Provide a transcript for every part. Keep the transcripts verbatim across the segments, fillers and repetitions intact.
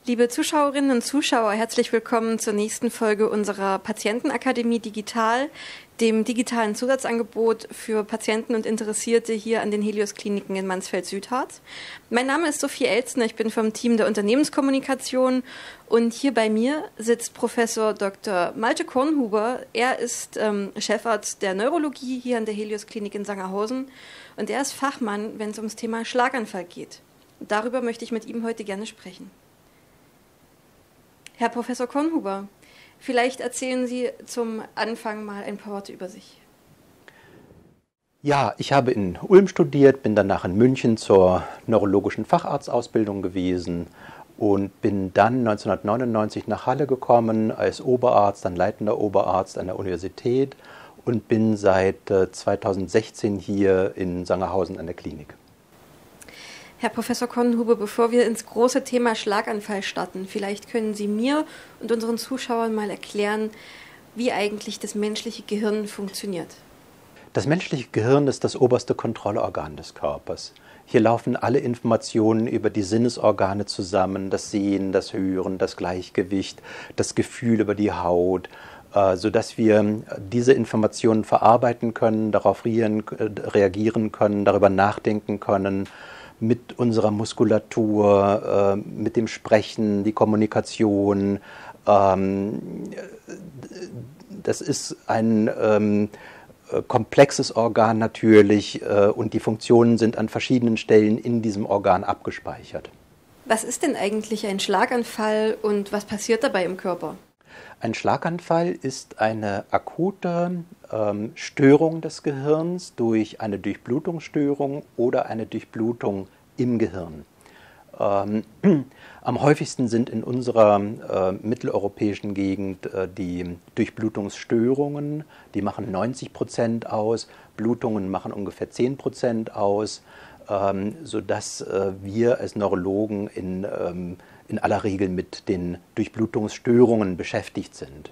Liebe Zuschauerinnen und Zuschauer, herzlich willkommen zur nächsten Folge unserer Patientenakademie Digital, dem digitalen Zusatzangebot für Patienten und Interessierte hier an den Helios-Kliniken in Mansfeld-Südharz. Mein Name ist Sophie Elzner, ich bin vom Team der Unternehmenskommunikation und hier bei mir sitzt Professor Doktor Malte Kornhuber. Er ist ähm, Chefarzt der Neurologie hier an der Helios-Klinik in Sangerhausen und er ist Fachmann, wenn es ums Thema Schlaganfall geht. Und darüber möchte ich mit ihm heute gerne sprechen. Herr Professor Kornhuber, vielleicht erzählen Sie zum Anfang mal ein paar Worte über sich. Ja, ich habe in Ulm studiert, bin danach in München zur neurologischen Facharztausbildung gewesen und bin dann neunzehnhundertneunundneunzig nach Halle gekommen als Oberarzt, dann leitender Oberarzt an der Universität und bin seit zweitausendsechzehn hier in Sangerhausen an der Klinik. Herr Professor Kornhuber, bevor wir ins große Thema Schlaganfall starten, vielleicht können Sie mir und unseren Zuschauern mal erklären, wie eigentlich das menschliche Gehirn funktioniert. Das menschliche Gehirn ist das oberste Kontrollorgan des Körpers. Hier laufen alle Informationen über die Sinnesorgane zusammen, das Sehen, das Hören, das Gleichgewicht, das Gefühl über die Haut, sodass wir diese Informationen verarbeiten können, darauf reagieren können, darüber nachdenken können, mit unserer Muskulatur, äh, mit dem Sprechen, die Kommunikation. Ähm, das ist ein ähm, komplexes Organ natürlich äh, und die Funktionen sind an verschiedenen Stellen in diesem Organ abgespeichert. Was ist denn eigentlich ein Schlaganfall und was passiert dabei im Körper? Ein Schlaganfall ist eine akute ähm, Störung des Gehirns durch eine Durchblutungsstörung oder eine Durchblutung im Gehirn. Ähm, am häufigsten sind in unserer äh, mitteleuropäischen Gegend äh, die Durchblutungsstörungen, die machen neunzig Prozent aus, Blutungen machen ungefähr zehn Prozent aus, ähm, sodass äh, wir als Neurologen in ähm, in aller Regel mit den Durchblutungsstörungen beschäftigt sind.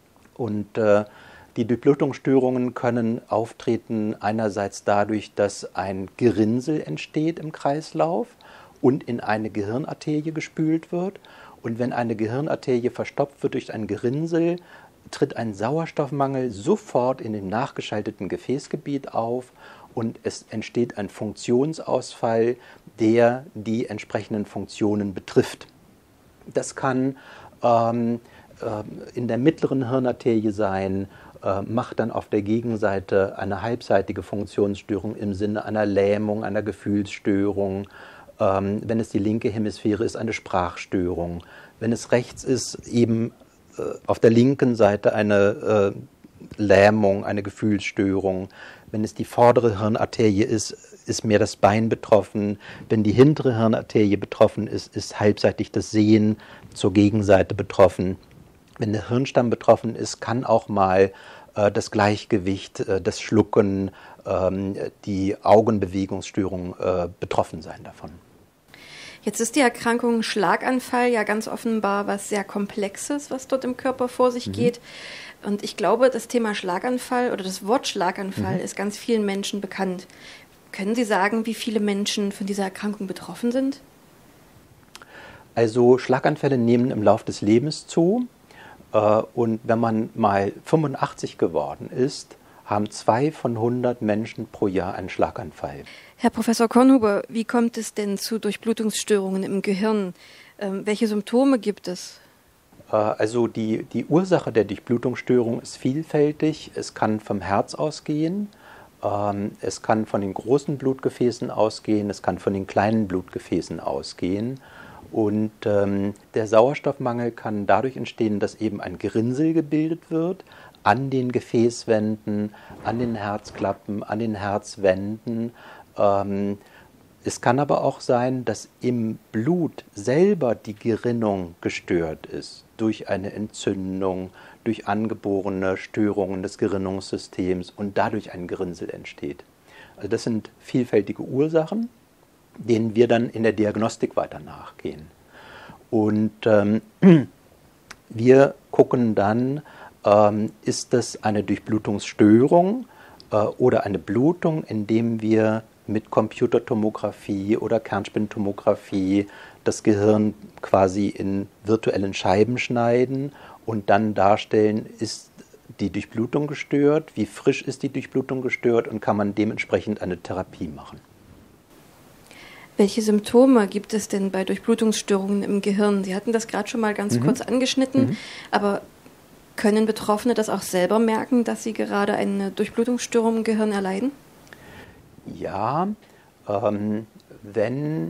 Und äh, die Durchblutungsstörungen können auftreten einerseits dadurch, dass ein Gerinnsel entsteht im Kreislauf und in eine Gehirnarterie gespült wird. Und wenn eine Gehirnarterie verstopft wird durch ein Gerinnsel, tritt ein Sauerstoffmangel sofort in dem nachgeschalteten Gefäßgebiet auf und es entsteht ein Funktionsausfall, der die entsprechenden Funktionen betrifft. Das kann ähm, äh, in der mittleren Hirnarterie sein, äh, macht dann auf der Gegenseite eine halbseitige Funktionsstörung im Sinne einer Lähmung, einer Gefühlsstörung. Ähm, wenn es die linke Hemisphäre ist, eine Sprachstörung. Wenn es rechts ist, eben äh, auf der linken Seite eine äh, Lähmung, eine Gefühlsstörung. Wenn es die vordere Hirnarterie ist, ist mehr das Bein betroffen. Wenn die hintere Hirnarterie betroffen ist, ist halbseitig das Sehen zur Gegenseite betroffen. Wenn der Hirnstamm betroffen ist, kann auch mal äh, das Gleichgewicht, äh, das Schlucken, ähm, die Augenbewegungsstörung äh, betroffen sein davon. Jetzt ist die Erkrankung Schlaganfall ja ganz offenbar was sehr Komplexes, was dort im Körper vor sich mhm. geht. Und ich glaube, das Thema Schlaganfall oder das Wort Schlaganfall mhm. ist ganz vielen Menschen bekannt. Können Sie sagen, wie viele Menschen von dieser Erkrankung betroffen sind? Also Schlaganfälle nehmen im Laufe des Lebens zu. Und wenn man mal fünfundachtzig geworden ist, haben zwei von hundert Menschen pro Jahr einen Schlaganfall. Herr Professor Kornhuber, wie kommt es denn zu Durchblutungsstörungen im Gehirn? Ähm, welche Symptome gibt es? Also die, die Ursache der Durchblutungsstörung ist vielfältig. Es kann vom Herz ausgehen, ähm, es kann von den großen Blutgefäßen ausgehen, es kann von den kleinen Blutgefäßen ausgehen. Und ähm, der Sauerstoffmangel kann dadurch entstehen, dass eben ein Gerinnsel gebildet wird an den Gefäßwänden, an den Herzklappen, an den Herzwänden. Ähm, Es kann aber auch sein, dass im Blut selber die Gerinnung gestört ist durch eine Entzündung, durch angeborene Störungen des Gerinnungssystems und dadurch ein Gerinnsel entsteht. Also das sind vielfältige Ursachen, denen wir dann in der Diagnostik weiter nachgehen. Und ähm, wir gucken dann, ähm, ist das eine Durchblutungsstörung äh, oder eine Blutung, indem wir mit Computertomographie oder Kernspintomographie das Gehirn quasi in virtuellen Scheiben schneiden und dann darstellen, ist die Durchblutung gestört, wie frisch ist die Durchblutung gestört und kann man dementsprechend eine Therapie machen. Welche Symptome gibt es denn bei Durchblutungsstörungen im Gehirn? Sie hatten das gerade schon mal ganz mhm. kurz angeschnitten, mhm. aber können Betroffene das auch selber merken, dass sie gerade eine Durchblutungsstörung im Gehirn erleiden? Ja, ähm, wenn,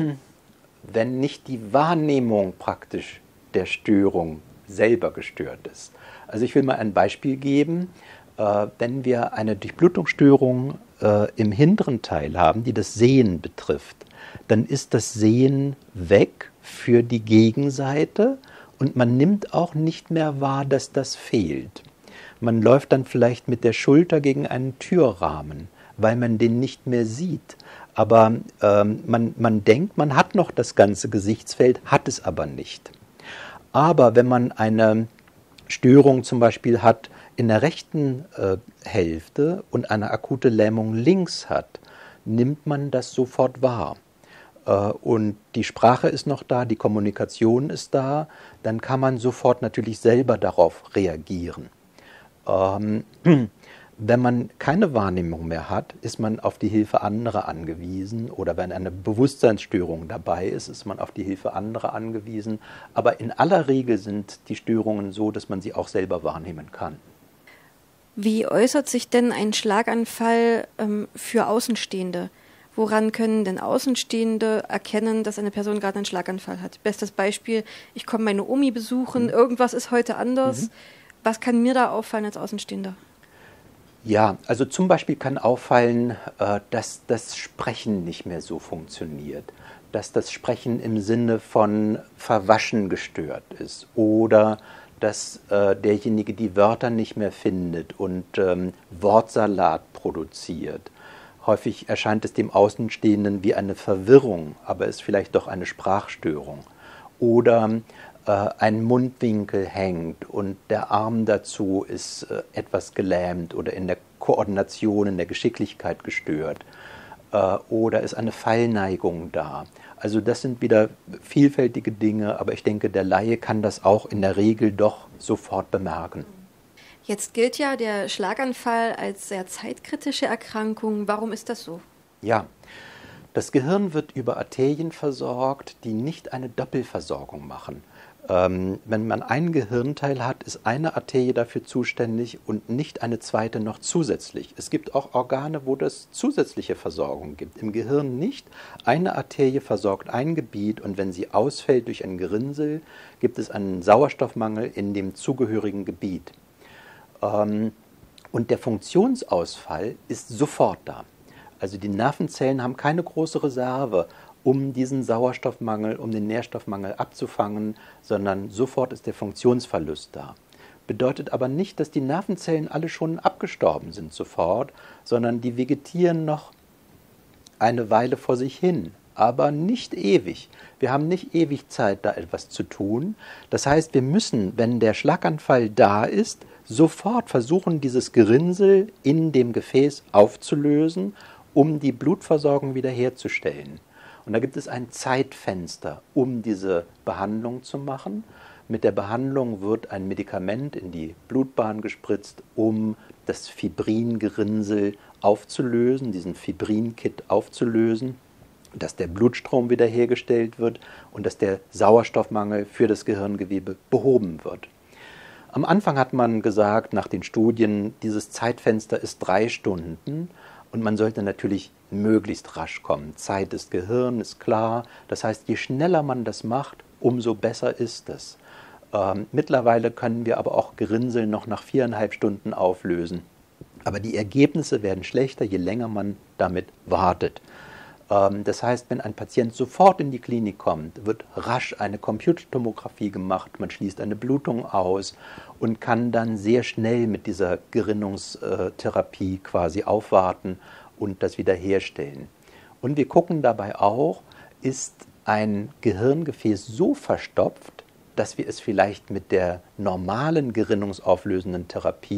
wenn nicht die Wahrnehmung praktisch der Störung selber gestört ist. Also ich will mal ein Beispiel geben. Äh, wenn wir eine Durchblutungsstörung äh, im hinteren Teil haben, die das Sehen betrifft, dann ist das Sehen weg für die Gegenseite und man nimmt auch nicht mehr wahr, dass das fehlt. Man läuft dann vielleicht mit der Schulter gegen einen Türrahmen, weil man den nicht mehr sieht. Aber ähm, man, man denkt, man hat noch das ganze Gesichtsfeld, hat es aber nicht. Aber wenn man eine Störung zum Beispiel hat in der rechten äh, Hälfte und eine akute Lähmung links hat, nimmt man das sofort wahr. Äh, und die Sprache ist noch da, die Kommunikation ist da, dann kann man sofort natürlich selber darauf reagieren. Ähm, Wenn man keine Wahrnehmung mehr hat, ist man auf die Hilfe anderer angewiesen. Oder wenn eine Bewusstseinsstörung dabei ist, ist man auf die Hilfe anderer angewiesen. Aber in aller Regel sind die Störungen so, dass man sie auch selber wahrnehmen kann. Wie äußert sich denn ein Schlaganfall ähm, für Außenstehende? Woran können denn Außenstehende erkennen, dass eine Person gerade einen Schlaganfall hat? Bestes Beispiel, ich komme meine Omi besuchen, mhm. irgendwas ist heute anders. Mhm. Was kann mir da auffallen als Außenstehender? Ja, also zum Beispiel kann auffallen, dass das Sprechen nicht mehr so funktioniert, dass das Sprechen im Sinne von verwaschen gestört ist oder dass derjenige die Wörter nicht mehr findet und Wortsalat produziert. Häufig erscheint es dem Außenstehenden wie eine Verwirrung, aber ist vielleicht doch eine Sprachstörung. Oder ein Mundwinkel hängt und der Arm dazu ist äh, etwas gelähmt oder in der Koordination, in der Geschicklichkeit gestört äh, oder ist eine Fallneigung da. Also das sind wieder vielfältige Dinge, aber ich denke, der Laie kann das auch in der Regel doch sofort bemerken. Jetzt gilt ja der Schlaganfall als sehr zeitkritische Erkrankung. Warum ist das so? Ja, das Gehirn wird über Arterien versorgt, die nicht eine Doppelversorgung machen. Ähm, wenn man ein Gehirnteil hat, ist eine Arterie dafür zuständig und nicht eine zweite noch zusätzlich. Es gibt auch Organe, wo es zusätzliche Versorgung gibt. Im Gehirn nicht. Eine Arterie versorgt ein Gebiet und wenn sie ausfällt durch ein Gerinnsel, gibt es einen Sauerstoffmangel in dem zugehörigen Gebiet. Ähm, und der Funktionsausfall ist sofort da. Also die Nervenzellen haben keine große Reserve, um diesen Sauerstoffmangel, um den Nährstoffmangel abzufangen, sondern sofort ist der Funktionsverlust da. Bedeutet aber nicht, dass die Nervenzellen alle schon abgestorben sind sofort, sondern die vegetieren noch eine Weile vor sich hin, aber nicht ewig. Wir haben nicht ewig Zeit, da etwas zu tun. Das heißt, wir müssen, wenn der Schlaganfall da ist, sofort versuchen, dieses Gerinnsel in dem Gefäß aufzulösen, um die Blutversorgung wiederherzustellen. Und da gibt es ein Zeitfenster, um diese Behandlung zu machen. Mit der Behandlung wird ein Medikament in die Blutbahn gespritzt, um das Fibringerinnsel aufzulösen, diesen Fibrinkit aufzulösen, dass der Blutstrom wiederhergestellt wird und dass der Sauerstoffmangel für das Gehirngewebe behoben wird. Am Anfang hat man gesagt, nach den Studien, dieses Zeitfenster ist drei Stunden. Und man sollte natürlich möglichst rasch kommen. Zeit ist Gehirn, ist klar. Das heißt, je schneller man das macht, umso besser ist es. Ähm, mittlerweile können wir aber auch Gerinnsel noch nach viereinhalb Stunden auflösen. Aber die Ergebnisse werden schlechter, je länger man damit wartet. Ähm, das heißt, wenn ein Patient sofort in die Klinik kommt, wird rasch eine Computertomographie gemacht, man schließt eine Blutung aus und kann dann sehr schnell mit dieser Gerinnungstherapie quasi aufwarten und das wiederherstellen. Und wir gucken dabei auch, ist ein Gehirngefäß so verstopft, dass wir es vielleicht mit der normalen gerinnungsauflösenden Therapie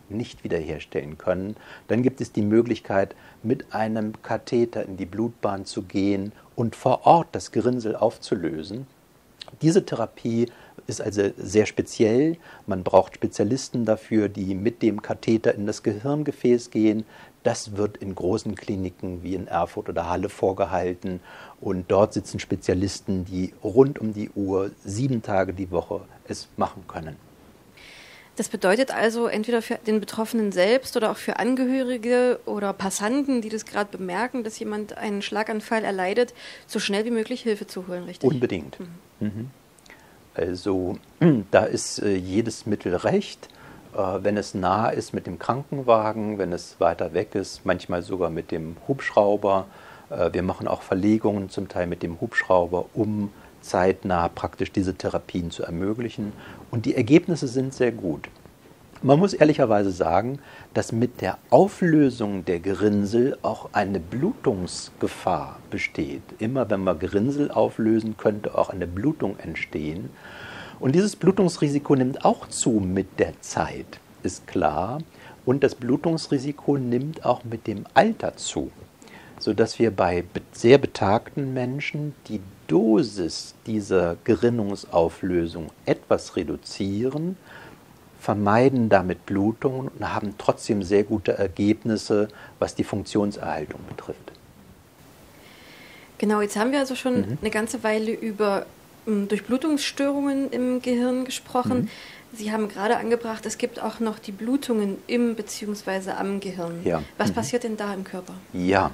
nicht wiederherstellen können, dann gibt es die Möglichkeit, mit einem Katheter in die Blutbahn zu gehen und vor Ort das Gerinnsel aufzulösen. Diese Therapie ist also sehr speziell. Man braucht Spezialisten dafür, die mit dem Katheter in das Gehirngefäß gehen. Das wird in großen Kliniken wie in Erfurt oder Halle vorgehalten. Und dort sitzen Spezialisten, die rund um die Uhr, sieben Tage die Woche es machen können. Das bedeutet also entweder für den Betroffenen selbst oder auch für Angehörige oder Passanten, die das gerade bemerken, dass jemand einen Schlaganfall erleidet, so schnell wie möglich Hilfe zu holen, richtig? Unbedingt. Mhm. Mhm. Also da ist äh, jedes Mittel recht, äh, wenn es nah ist mit dem Krankenwagen, wenn es weiter weg ist, manchmal sogar mit dem Hubschrauber. Äh, wir machen auch Verlegungen zum Teil mit dem Hubschrauber, um zeitnah praktisch diese Therapien zu ermöglichen. Und die Ergebnisse sind sehr gut. Man muss ehrlicherweise sagen, dass mit der Auflösung der Gerinnsel auch eine Blutungsgefahr besteht. Immer wenn wir Gerinnsel auflösen, könnte auch eine Blutung entstehen. Und dieses Blutungsrisiko nimmt auch zu mit der Zeit, ist klar. Und das Blutungsrisiko nimmt auch mit dem Alter zu, sodass wir bei sehr betagten Menschen die Dosis dieser Gerinnungsauflösung etwas reduzieren, vermeiden damit Blutungen und haben trotzdem sehr gute Ergebnisse, was die Funktionserhaltung betrifft. Genau, jetzt haben wir also schon Mhm. eine ganze Weile über um, Durchblutungsstörungen im Gehirn gesprochen. Mhm. Sie haben gerade angebracht, es gibt auch noch die Blutungen im bzw. am Gehirn. Ja. Was Mhm. passiert denn da im Körper? Ja,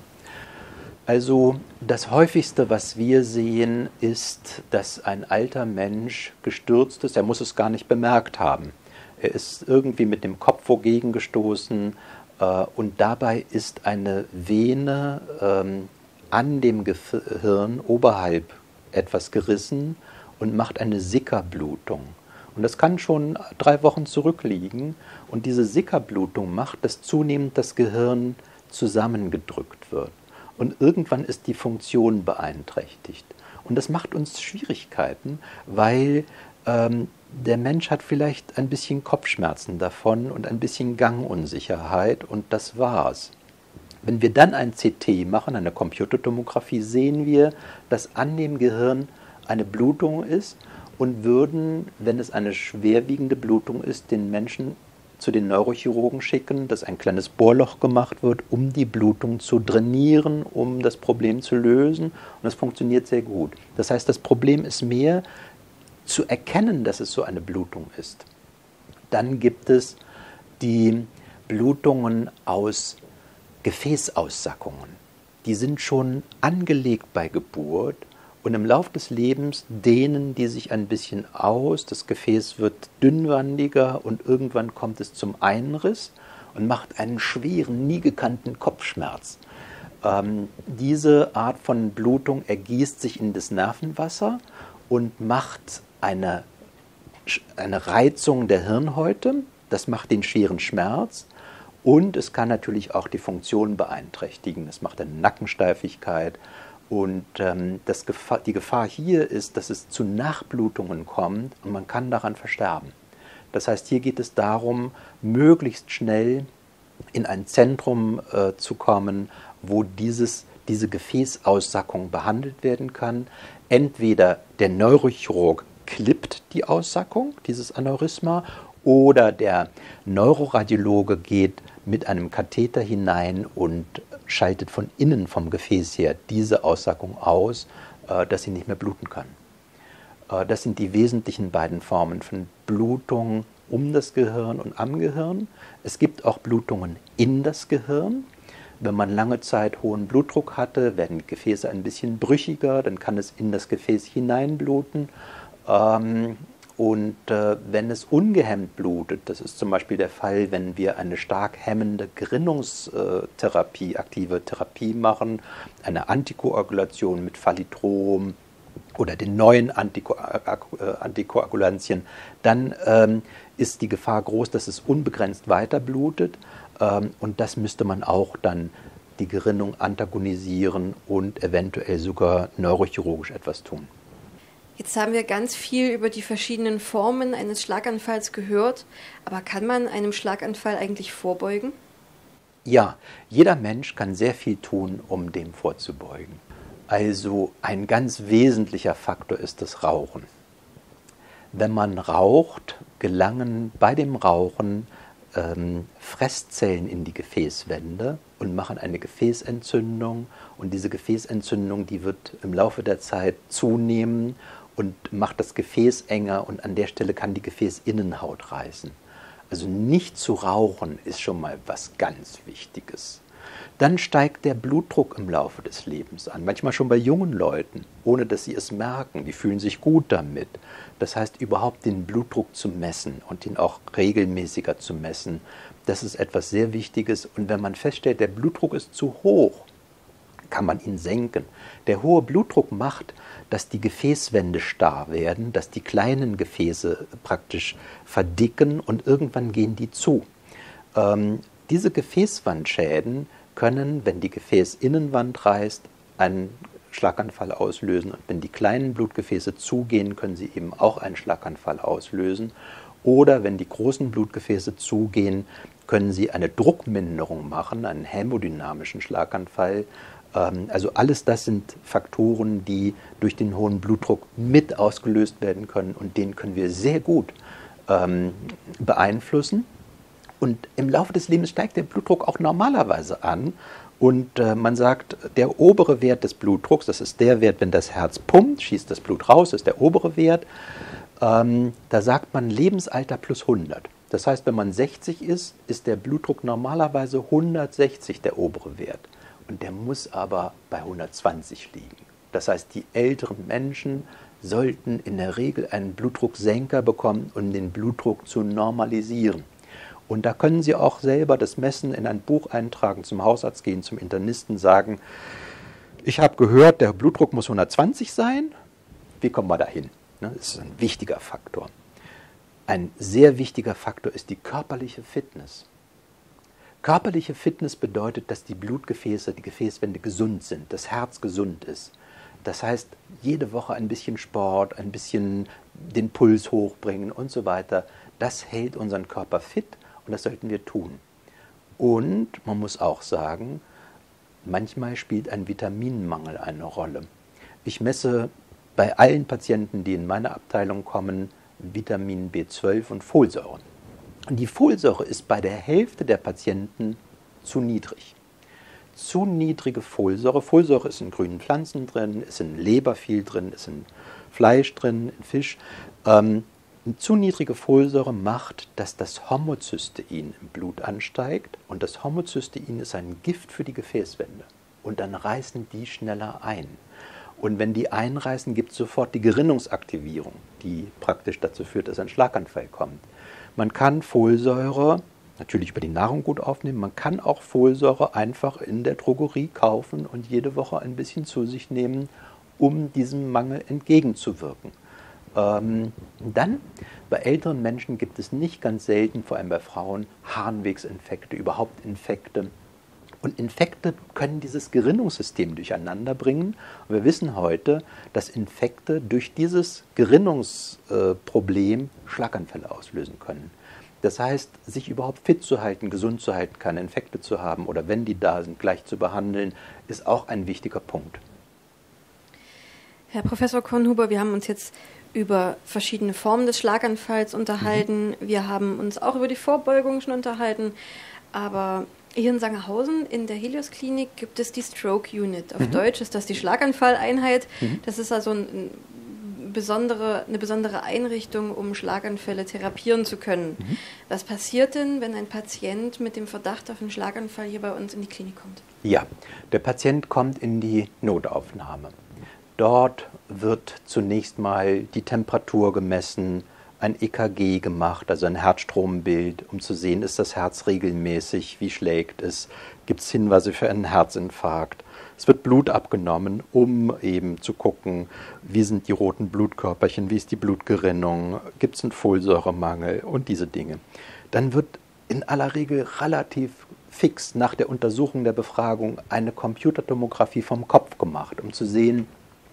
also das häufigste, was wir sehen, ist, dass ein alter Mensch gestürzt ist. Er muss es gar nicht bemerkt haben. Er ist irgendwie mit dem Kopf wogegen gestoßen äh, und dabei ist eine Vene ähm, an dem Gehirn oberhalb etwas gerissen und macht eine Sickerblutung. Und das kann schon drei Wochen zurückliegen. Und diese Sickerblutung macht, dass zunehmend das Gehirn zusammengedrückt wird. Und irgendwann ist die Funktion beeinträchtigt. Und das macht uns Schwierigkeiten, weil ähm, der Mensch hat vielleicht ein bisschen Kopfschmerzen davon und ein bisschen Gangunsicherheit und das war's. Wenn wir dann ein C T machen, eine Computertomographie, sehen wir, dass an dem Gehirn eine Blutung ist und würden, wenn es eine schwerwiegende Blutung ist, den Menschen zu den Neurochirurgen schicken, dass ein kleines Bohrloch gemacht wird, um die Blutung zu drainieren, um das Problem zu lösen. Und das funktioniert sehr gut. Das heißt, das Problem ist mehr, zu erkennen, dass es so eine Blutung ist. Dann gibt es die Blutungen aus Gefäßaussackungen. Die sind schon angelegt bei Geburt und im Laufe des Lebens dehnen die sich ein bisschen aus. Das Gefäß wird dünnwandiger und irgendwann kommt es zum Einriss und macht einen schweren, nie gekannten Kopfschmerz. Ähm, diese Art von Blutung ergießt sich in das Nervenwasser und macht eine, eine Reizung der Hirnhäute. Das macht den schweren Schmerz. Und es kann natürlich auch die Funktion beeinträchtigen. Es macht eine Nackensteifigkeit. Und ähm, das Gefahr, die Gefahr hier ist, dass es zu Nachblutungen kommt und man kann daran versterben. Das heißt, hier geht es darum, möglichst schnell in ein Zentrum äh, zu kommen, wo dieses, diese Gefäßaussackung behandelt werden kann. Entweder der Neurochirurg klippt die Aussackung, dieses Aneurysma, oder der Neuroradiologe geht mit einem Katheter hinein und schaltet von innen vom Gefäß her diese Aussackung aus, äh, dass sie nicht mehr bluten kann. Äh, das sind die wesentlichen beiden Formen von Blutung um das Gehirn und am Gehirn. Es gibt auch Blutungen in das Gehirn. Wenn man lange Zeit hohen Blutdruck hatte, werden die Gefäße ein bisschen brüchiger, dann kann es in das Gefäß hineinbluten. Ähm, Und äh, wenn es ungehemmt blutet, das ist zum Beispiel der Fall, wenn wir eine stark hemmende Gerinnungstherapie, aktive Therapie machen, eine Antikoagulation mit Phalitrom oder den neuen Antiko äh, Antikoagulantien, dann ähm, ist die Gefahr groß, dass es unbegrenzt weiter blutet. Ähm, und das müsste man auch dann die Gerinnung antagonisieren und eventuell sogar neurochirurgisch etwas tun. Jetzt haben wir ganz viel über die verschiedenen Formen eines Schlaganfalls gehört, aber kann man einem Schlaganfall eigentlich vorbeugen? Ja, jeder Mensch kann sehr viel tun, um dem vorzubeugen. Also ein ganz wesentlicher Faktor ist das Rauchen. Wenn man raucht, gelangen bei dem Rauchen ähm, Fresszellen in die Gefäßwände und machen eine Gefäßentzündung. Und diese Gefäßentzündung, die wird im Laufe der Zeit zunehmen und macht das Gefäß enger und an der Stelle kann die Gefäßinnenhaut reißen. Also nicht zu rauchen ist schon mal was ganz Wichtiges. Dann steigt der Blutdruck im Laufe des Lebens an, manchmal schon bei jungen Leuten, ohne dass sie es merken. Die fühlen sich gut damit. Das heißt, überhaupt den Blutdruck zu messen und ihn auch regelmäßiger zu messen, das ist etwas sehr Wichtiges. Und wenn man feststellt, der Blutdruck ist zu hoch, kann man ihn senken. Der hohe Blutdruck macht, dass die Gefäßwände starr werden, dass die kleinen Gefäße praktisch verdicken und irgendwann gehen die zu. Ähm, diese Gefäßwandschäden können, wenn die Gefäßinnenwand reißt, einen Schlaganfall auslösen. Und wenn die kleinen Blutgefäße zugehen, können sie eben auch einen Schlaganfall auslösen. Oder wenn die großen Blutgefäße zugehen, können sie eine Druckminderung machen, einen hämodynamischen Schlaganfall. Also alles das sind Faktoren, die durch den hohen Blutdruck mit ausgelöst werden können und den können wir sehr gut ähm, beeinflussen. Und im Laufe des Lebens steigt der Blutdruck auch normalerweise an und äh, man sagt, der obere Wert des Blutdrucks, das ist der Wert, wenn das Herz pumpt, schießt das Blut raus, ist der obere Wert, ähm, da sagt man Lebensalter plus hundert. Das heißt, wenn man sechzig ist, ist der Blutdruck normalerweise hundertsechzig der obere Wert. Und der muss aber bei hundertzwanzig liegen. Das heißt, die älteren Menschen sollten in der Regel einen Blutdrucksenker bekommen, um den Blutdruck zu normalisieren. Und da können Sie auch selber das Messen in ein Buch eintragen, zum Hausarzt gehen, zum Internisten, sagen, ich habe gehört, der Blutdruck muss hundertzwanzig sein. Wie kommen wir da hin? Das ist ein wichtiger Faktor. Ein sehr wichtiger Faktor ist die körperliche Fitness. Körperliche Fitness bedeutet, dass die Blutgefäße, die Gefäßwände gesund sind, das Herz gesund ist. Das heißt, jede Woche ein bisschen Sport, ein bisschen den Puls hochbringen und so weiter. Das hält unseren Körper fit und das sollten wir tun. Und man muss auch sagen, manchmal spielt ein Vitaminmangel eine Rolle. Ich messe bei allen Patienten, die in meine Abteilung kommen, Vitamin B zwölf und Folsäuren. Und die Folsäure ist bei der Hälfte der Patienten zu niedrig. Zu niedrige Folsäure. Folsäure ist in grünen Pflanzen drin, ist in Leber viel drin, ist in Fleisch drin, in Fisch. Ähm, eine zu niedrige Folsäure macht, dass das Homozystein im Blut ansteigt. Und das Homozystein ist ein Gift für die Gefäßwände. Und dann reißen die schneller ein. Und wenn die einreißen, gibt es sofort die Gerinnungsaktivierung, die praktisch dazu führt, dass ein Schlaganfall kommt. Man kann Folsäure natürlich über die Nahrung gut aufnehmen. Man kann auch Folsäure einfach in der Drogerie kaufen und jede Woche ein bisschen zu sich nehmen, um diesem Mangel entgegenzuwirken. Ähm, dann, bei älteren Menschen gibt es nicht ganz selten, vor allem bei Frauen, Harnwegsinfekte, überhaupt Infekte. Und Infekte können dieses Gerinnungssystem durcheinander bringen. Und wir wissen heute, dass Infekte durch dieses Gerinnungsproblem Schlaganfälle auslösen können. Das heißt, sich überhaupt fit zu halten, gesund zu halten, keine Infekte zu haben oder wenn die da sind, gleich zu behandeln, ist auch ein wichtiger Punkt. Herr Professor Kornhuber, wir haben uns jetzt über verschiedene Formen des Schlaganfalls unterhalten. Mhm. Wir haben uns auch über die Vorbeugung schon unterhalten, aber hier in Sangerhausen in der Helios Klinik gibt es die Stroke Unit. Auf mhm. Deutsch ist das die Schlaganfalleinheit. Mhm. Das ist also ein, ein besondere, eine besondere Einrichtung, um Schlaganfälle therapieren zu können. Mhm. Was passiert denn, wenn ein Patient mit dem Verdacht auf einen Schlaganfall hier bei uns in die Klinik kommt? Ja, der Patient kommt in die Notaufnahme. Dort wird zunächst mal die Temperatur gemessen, ein E K G gemacht, also ein Herzstrombild, um zu sehen, ist das Herz regelmäßig, wie schlägt es, gibt es Hinweise für einen Herzinfarkt. Es wird Blut abgenommen, um eben zu gucken, wie sind die roten Blutkörperchen, wie ist die Blutgerinnung, gibt es einen Folsäuremangel und diese Dinge. Dann wird in aller Regel relativ fix nach der Untersuchung der Befragung eine Computertomographie vom Kopf gemacht, um zu sehen,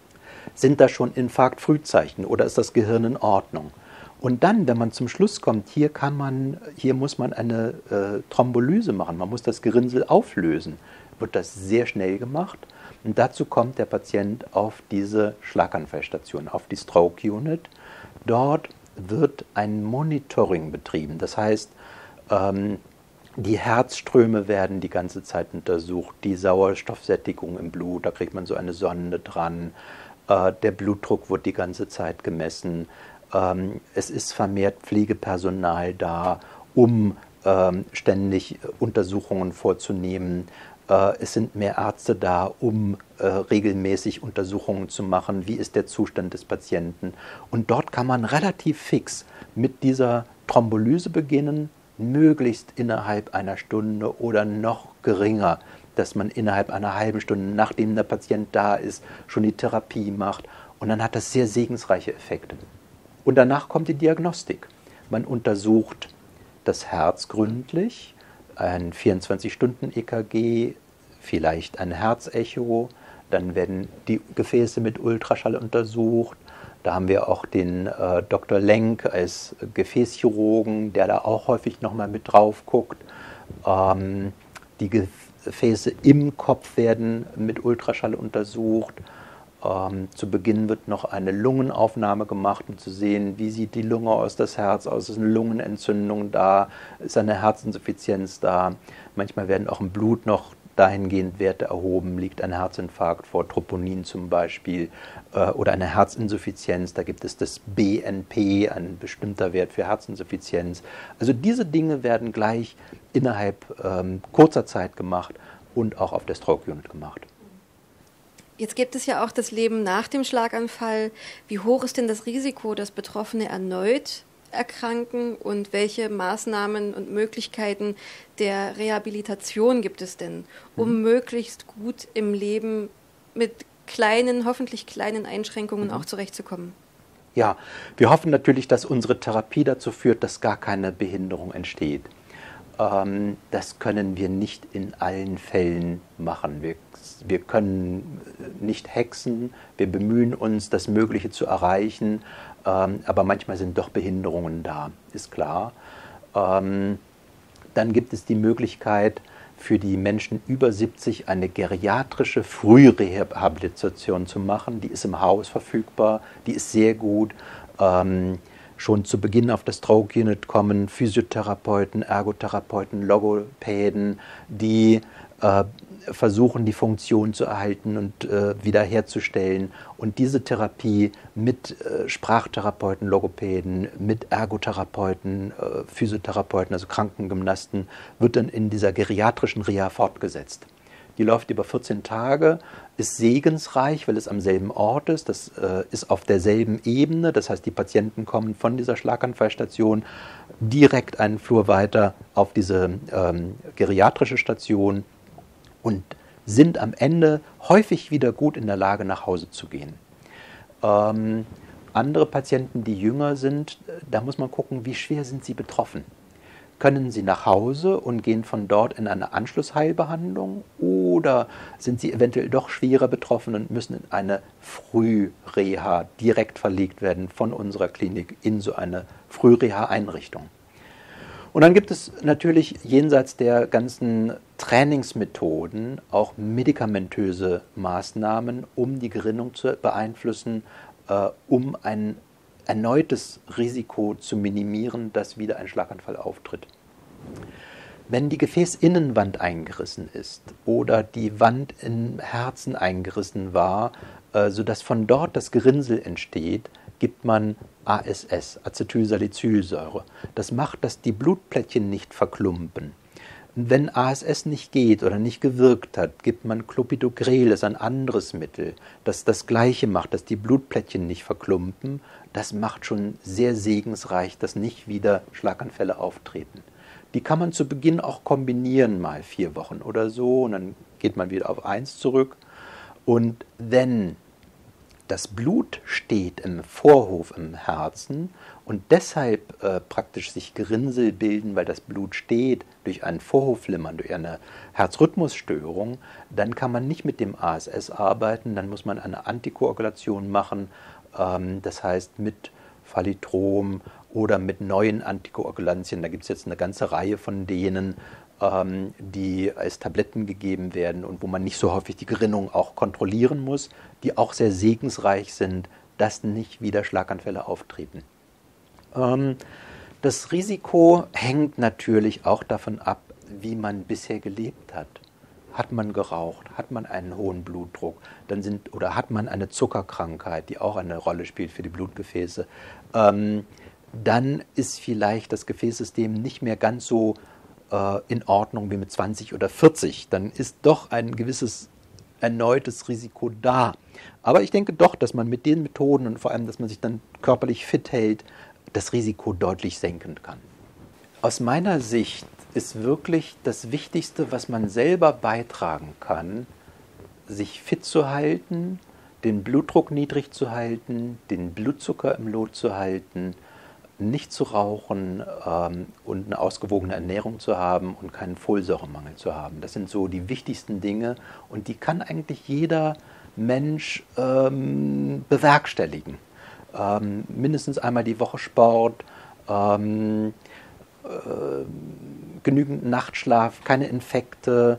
Sind da schon Infarktfrühzeichen oder ist das Gehirn in Ordnung? Und dann, wenn man zum Schluss kommt, hier kann man, hier muss man eine äh, Thrombolyse machen, man muss das Gerinnsel auflösen, wird das sehr schnell gemacht. Und dazu kommt der Patient auf diese Schlaganfallstation, auf die Stroke Unit. Dort wird ein Monitoring betrieben, das heißt, ähm, die Herzströme werden die ganze Zeit untersucht, die Sauerstoffsättigung im Blut, da kriegt man so eine Sonde dran, äh, der Blutdruck wird die ganze Zeit gemessen. Ähm, es ist vermehrt Pflegepersonal da, um ähm, ständig Untersuchungen vorzunehmen. Äh, es sind mehr Ärzte da, um äh, regelmäßig Untersuchungen zu machen. Wie ist der Zustand des Patienten? Und dort kann man relativ fix mit dieser Thrombolyse beginnen, möglichst innerhalb einer Stunde oder noch geringer, dass man innerhalb einer halben Stunde, nachdem der Patient da ist, schon die Therapie macht. Und dann hat das sehr segensreiche Effekte. Und danach kommt die Diagnostik. Man untersucht das Herz gründlich, ein vierundzwanzig-Stunden-E K G, vielleicht ein Herzecho, dann werden die Gefäße mit Ultraschall untersucht. Da haben wir auch den äh, Doktor Lenk als Gefäßchirurgen, der da auch häufig nochmal mit drauf guckt. Ähm, die Gefäße im Kopf werden mit Ultraschall untersucht. Ähm, zu Beginn wird noch eine Lungenaufnahme gemacht, um zu sehen, wie sieht die Lunge aus, das Herz aus, ist eine Lungenentzündung da, ist eine Herzinsuffizienz da. Manchmal werden auch im Blut noch dahingehend Werte erhoben, liegt ein Herzinfarkt vor, Troponin zum Beispiel, äh, oder eine Herzinsuffizienz, da gibt es das B N P, ein bestimmter Wert für Herzinsuffizienz. Also diese Dinge werden gleich innerhalb ähm, kurzer Zeit gemacht und auch auf der Stroke Unit gemacht. Jetzt gibt es ja auch das Leben nach dem Schlaganfall. Wie hoch ist denn das Risiko, dass Betroffene erneut erkranken und welche Maßnahmen und Möglichkeiten der Rehabilitation gibt es denn, um mhm. möglichst gut im Leben mit kleinen, hoffentlich kleinen Einschränkungen mhm. auch zurechtzukommen? Ja, wir hoffen natürlich, dass unsere Therapie dazu führt, dass gar keine Behinderung entsteht. Ähm, das können wir nicht in allen Fällen machen. Wir, wir können nicht hexen, wir bemühen uns, das Mögliche zu erreichen, ähm, aber manchmal sind doch Behinderungen da, ist klar. Ähm, dann gibt es die Möglichkeit, für die Menschen über siebzig eine geriatrische Frührehabilitation zu machen. Die ist im Haus verfügbar, die ist sehr gut. Ähm, schon zu Beginn auf das Stroke Unit kommen Physiotherapeuten, Ergotherapeuten, Logopäden, die äh, versuchen, die Funktion zu erhalten und äh, wiederherzustellen. Und diese Therapie mit äh, Sprachtherapeuten, Logopäden, mit Ergotherapeuten, äh, Physiotherapeuten, also Krankengymnasten, wird dann in dieser geriatrischen Reha fortgesetzt. Die läuft über vierzehn Tage, ist segensreich, weil es am selben Ort ist, das äh, ist auf derselben Ebene, das heißt, die Patienten kommen von dieser Schlaganfallstation direkt einen Flur weiter auf diese ähm, geriatrische Station und sind am Ende häufig wieder gut in der Lage, nach Hause zu gehen. Ähm, andere Patienten, die jünger sind, da muss man gucken, wie schwer sind sie betroffen. Können sie nach Hause und gehen von dort in eine Anschlussheilbehandlung oder sind sie eventuell doch schwerer betroffen und müssen in eine Frühreha direkt verlegt werden von unserer Klinik in so eine Frühreha-Einrichtung? Und dann gibt es natürlich jenseits der ganzen Trainingsmethoden auch medikamentöse Maßnahmen, um die Gerinnung zu beeinflussen, äh, um ein erneutes Risiko zu minimieren, dass wieder ein Schlaganfall auftritt. Wenn die Gefäßinnenwand eingerissen ist oder die Wand im Herzen eingerissen war, äh, sodass von dort das Gerinnsel entsteht, gibt man A S S, Acetylsalicylsäure. Das macht, dass die Blutplättchen nicht verklumpen. Wenn A S S nicht geht oder nicht gewirkt hat, gibt man Clopidogrel, das ist ein anderes Mittel, das das Gleiche macht, dass die Blutplättchen nicht verklumpen. Das macht schon sehr segensreich, dass nicht wieder Schlaganfälle auftreten. Die kann man zu Beginn auch kombinieren, mal vier Wochen oder so, und dann geht man wieder auf eins zurück. Und wenn das Blut steht im Vorhof im Herzen und deshalb äh, praktisch sich Gerinnsel bilden, weil das Blut steht, durch ein Vorhofflimmern, durch eine Herzrhythmusstörung, dann kann man nicht mit dem A S S arbeiten, dann muss man eine Antikoagulation machen, ähm, das heißt mit Phalitrom oder mit neuen Antikoagulantien, da gibt es jetzt eine ganze Reihe von denen, ähm, die als Tabletten gegeben werden und wo man nicht so häufig die Gerinnung auch kontrollieren muss, die auch sehr segensreich sind, dass nicht wieder Schlaganfälle auftreten. Ähm, das Risiko hängt natürlich auch davon ab, wie man bisher gelebt hat. Hat man geraucht, hat man einen hohen Blutdruck, dann sind, oder hat man eine Zuckerkrankheit, die auch eine Rolle spielt für die Blutgefäße, ähm, dann ist vielleicht das Gefäßsystem nicht mehr ganz so äh, in Ordnung wie mit zwanzig oder vierzig. Dann ist doch ein gewisses erneutes Risiko da. Aber ich denke doch, dass man mit den Methoden und vor allem, dass man sich dann körperlich fit hält, das Risiko deutlich senken kann. Aus meiner Sicht ist wirklich das Wichtigste, was man selber beitragen kann, sich fit zu halten, den Blutdruck niedrig zu halten, den Blutzucker im Lot zu halten, nicht zu rauchen ähm, und eine ausgewogene Ernährung zu haben und keinen Folsäuremangel zu haben. Das sind so die wichtigsten Dinge und die kann eigentlich jeder Mensch ähm, bewerkstelligen. Ähm, mindestens einmal die Woche Sport, ähm, äh, genügend Nachtschlaf, keine Infekte.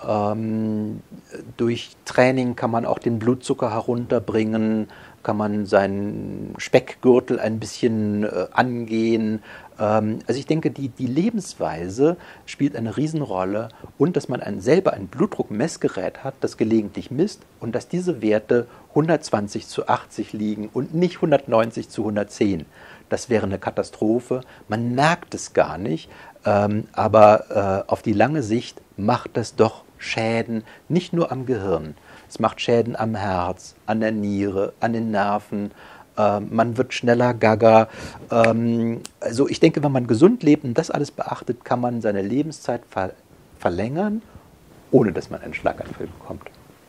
Ähm, durch Training kann man auch den Blutzucker herunterbringen, kann man seinen Speckgürtel ein bisschen äh, angehen. Ähm, also ich denke, die, die Lebensweise spielt eine Riesenrolle und dass man ein, selber ein Blutdruckmessgerät hat, das gelegentlich misst und dass diese Werte hundertzwanzig zu achtzig liegen und nicht hundertneunzig zu hundertzehn. Das wäre eine Katastrophe. Man merkt es gar nicht, ähm, aber äh, auf die lange Sicht macht das doch Schäden, nicht nur am Gehirn. Es macht Schäden am Herz, an der Niere, an den Nerven. Ähm, man wird schneller gaga. Ähm, also ich denke, wenn man gesund lebt und das alles beachtet, kann man seine Lebenszeit ver- verlängern, ohne dass man einen Schlaganfall bekommt.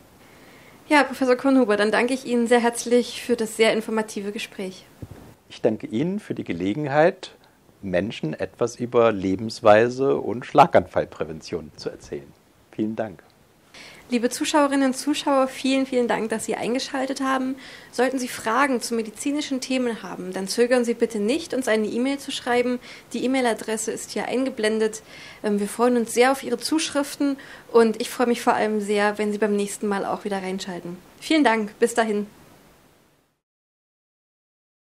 Ja, Professor Kornhuber, dann danke ich Ihnen sehr herzlich für das sehr informative Gespräch. Ich danke Ihnen für die Gelegenheit, Menschen etwas über Lebensweise und Schlaganfallprävention zu erzählen. Vielen Dank. Liebe Zuschauerinnen und Zuschauer, vielen, vielen Dank, dass Sie eingeschaltet haben. Sollten Sie Fragen zu medizinischen Themen haben, dann zögern Sie bitte nicht, uns eine E-Mail zu schreiben. Die E-Mail-Adresse ist hier eingeblendet. Wir freuen uns sehr auf Ihre Zuschriften und ich freue mich vor allem sehr, wenn Sie beim nächsten Mal auch wieder reinschalten. Vielen Dank, bis dahin.